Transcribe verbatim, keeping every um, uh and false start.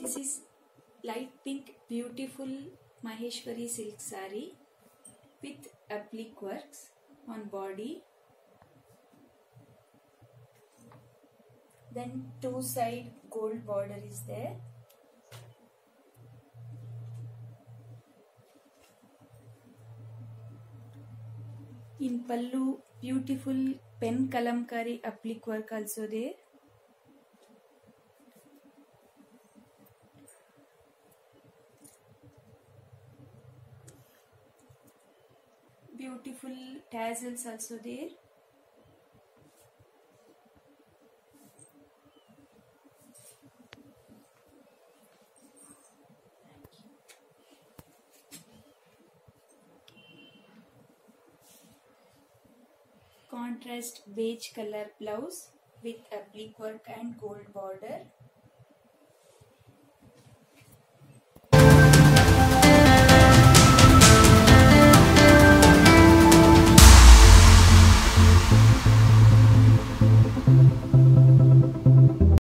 This is light pink beautiful Maheswari silk saree with applique works on body. Then two side gold border is there. In pallu, beautiful pen kalamkari applique work also there. Beautiful tassels also there. Contrast beige color blouse with applique work and gold border.